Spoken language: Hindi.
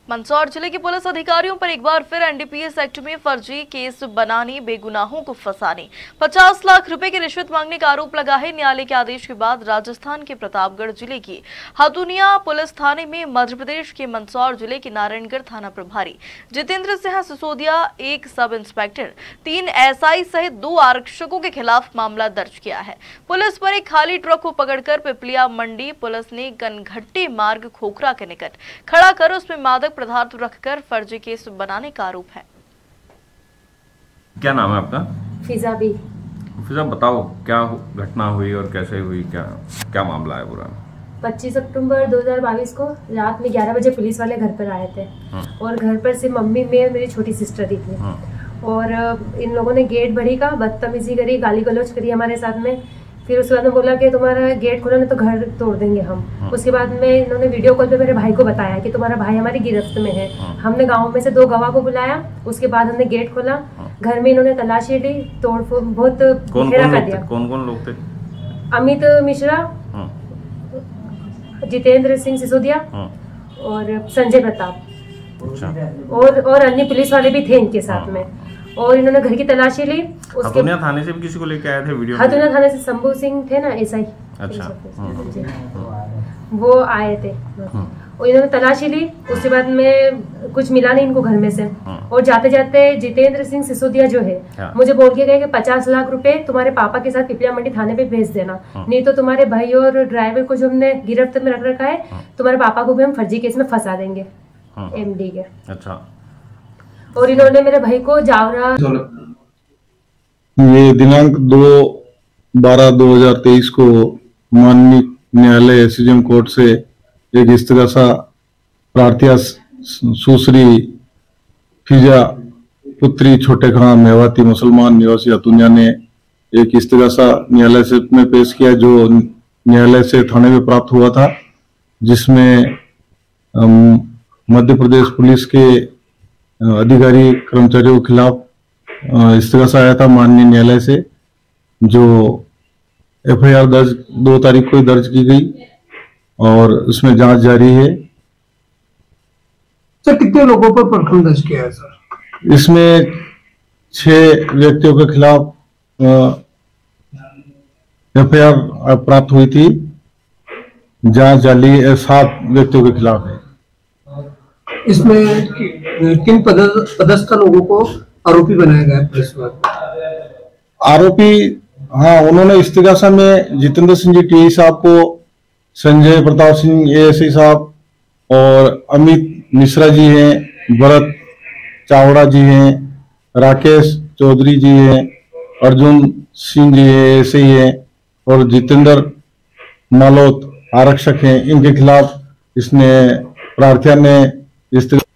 मंदसौर जिले के पुलिस अधिकारियों पर एक बार फिर एनडीपीएस एक्ट में फर्जी केस बनाने, बेगुनाहों को फंसाने, 50 लाख रुपए की रिश्वत मांगने का आरोप लगा है। न्यायालय के आदेश के बाद राजस्थान के प्रतापगढ़ जिले की हथुनिया पुलिस थाने में मध्य प्रदेश के मंदसौर जिले के नारायणगढ़ थाना प्रभारी जितेंद्र सिंह सिसोदिया, एक सब इंस्पेक्टर, 3 एसआई सहित 2 आरक्षकों के खिलाफ मामला दर्ज किया है। पुलिस पर एक खाली ट्रक को पकड़कर पिपलिया मंडी पुलिस ने कनघट्टी मार्ग खोखरा के निकट खड़ा कर उसमें मादक पदार्थ रखकर फर्जी केस बनाने का आरोप है। क्या नाम है आपका? फिजा भी। फिजा, बताओ क्या घटना हुई और कैसे हुई, क्या मामला है पूरा? 25 अक्टूबर 2022 को रात में 11 बजे पुलिस वाले घर पर आए थे और घर पर से मम्मी, मैं, मेरी छोटी सिस्टर ही थी और इन लोगों ने गेट भरी का बदतमीजी करी, गाली गलौज करी हमारे साथ में। फिर उसके बाद में बोला कि तुम्हारा गेट खोला नहीं तो घर तोड़ देंगे हम। उसके बाद में इन्होंने वीडियो कॉल पे मेरे भाई को बताया कि तुम्हारा भाई हमारी गिरफ्त में है। हमने गांव में से 2 गवाह को बुलाया। उसके बाद हमने गेट खोला, घर में इन्होंने तलाशी ली, तोड़फोड़ बहुत घेरा कर दिया। कौन कौन लोग थे? अमित मिश्रा, जितेंद्र सिंह सिसोदिया और संजय प्रताप। अच्छा। और अन्य पुलिस वाले भी थे इनके साथ में। और इन्होंने घर की तलाशी ली। हथुनिया थाने से भी किसी को लेके आए थे वीडियो? हथुनिया थाने से शंभू सिंह थे ना, एसआई। अच्छा। वो आए थे और इन्होंने तलाशी ली। उसके बाद में कुछ मिला नहीं इनको घर में से। और जाते जाते जितेंद्र सिंह सिसोदिया जो है मुझे बोल के गए कि 50 लाख रुपए तुम्हारे पापा के साथ पिपलिया मंडी थाने पे भेज देना, नहीं तो तुम्हारे भाई और ड्राइवर को जो हमने गिरफ्त में रख रखा है, तुम्हारे पापा को भी हम फर्जी केस में फंसा देंगे एमडी के। अच्छा। और इन्होंने मेरे भाई को जावरा, ये दिनांक 2/12/2023 को माननीय न्यायालय एसडीएम कोर्ट से एक इस्तगासा प्रार्थी सुश्री फिजा पुत्री छोटे खां मेवाती मुसलमान निवासी हथुनिया ने एक इस्तगासा न्यायालय से में पेश किया, जो न्यायालय से थाने में प्राप्त हुआ था, जिसमें मध्य प्रदेश पुलिस के अधिकारी कर्मचारियों के खिलाफ इस्तगासा आया था माननीय न्यायालय से, जो एफआईआर 2 तारीख को दर्ज की गई और उसमें जांच जारी है। सर, कितने लोगों पर प्रकरण दर्ज किया है सर? इसमें 6 व्यक्तियों के खिलाफ एफआईआर प्राप्त हुई थी, जांच जारी 7 व्यक्तियों के खिलाफ है। इसमें किन पदस्थ लोगों को आरोपी बनाया गया है पुलिस वाले? आरोपी, हाँ, उन्होंने इस्तिगासा में जितेंद्र सिंह जी टीआई साहब को, संजय प्रताप सिंह एएसआई साहब और अमित मिश्रा जी हैं, भरत चावड़ा जी हैं, राकेश चौधरी जी हैं, अर्जुन सिंह जी एएसआई हैं और जितेंद्र मालोत आरक्षक हैं। इनके खिलाफ इसने प्रार्थी ने